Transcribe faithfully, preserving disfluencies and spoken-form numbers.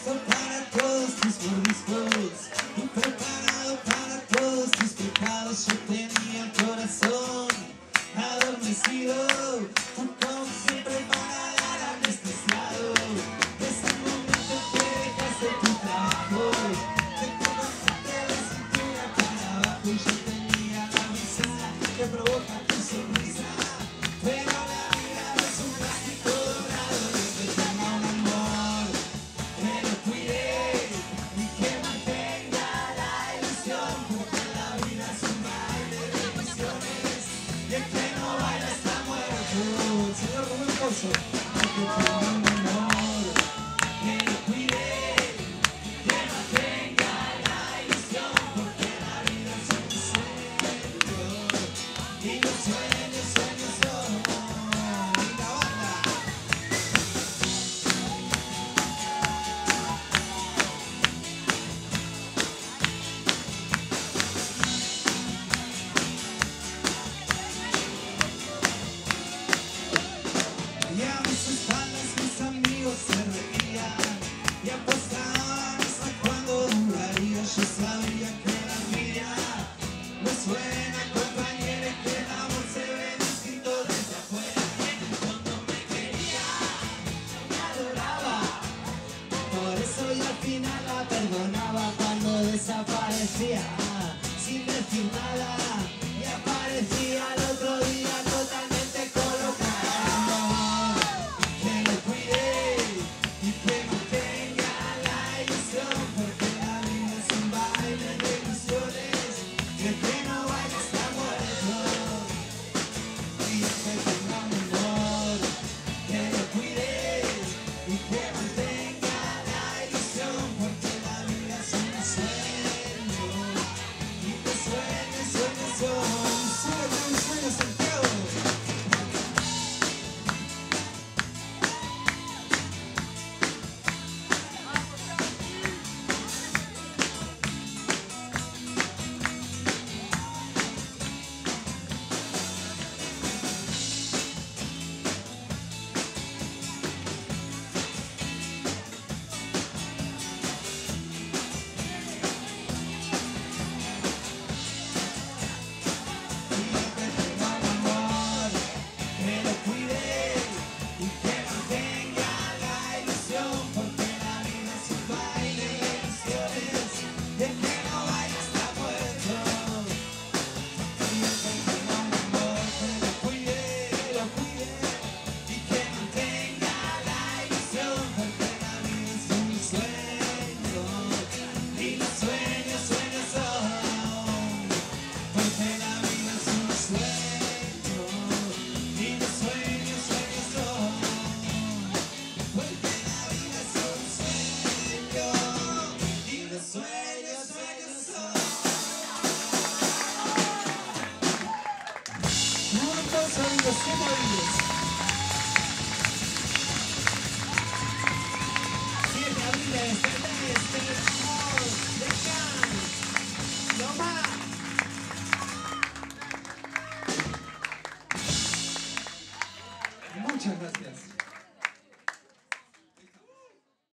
listo para todos tus mordiscos y preparado para todos tus pecados. Yo tenía el corazón adormecido, tú como siempre para dar anestesiado. Desde el momento que dejaste tu trabajo, te colocaste la cintura para abajo y yo tenía la brisa que provoca tu sonrisa. Pero la vida no es un plástico dorado, yo te tengo un amor que lo cuide y que mantenga la ilusión, porque la vida es un baile de ilusiones y el que no baila está muerto. Señor Rubén Pozo, que te tengo un amor que lo cuide y que mantenga la ilusión, porque la vida es un sueño y los sueños, sueños son. Y la banda. Y a mis espaldas mis amigos se reían y apostaban hasta cuándo duraría. Yo sabía que la envidia no es buena compañera y que el amor se ve distinto desde afuera. Y en el fondo me quería, me adoraba, por eso yo al final la perdonaba cuando desaparecía sin decir nada y aparecía al otro día totalmente colocada. Que lo cuide y que mantenga la ilusión, porque la vida es un baile de ilusiones y el que no baila está muerto. Y yo te tengo un amor que lo cuide y que mantenga la ilusión, porque la vida es un sueño y los sueños, sueños son. Súbete un sueño, Santiago. Sueños, sueños son. ¿Cuántos amigos? ¿Qué movidos?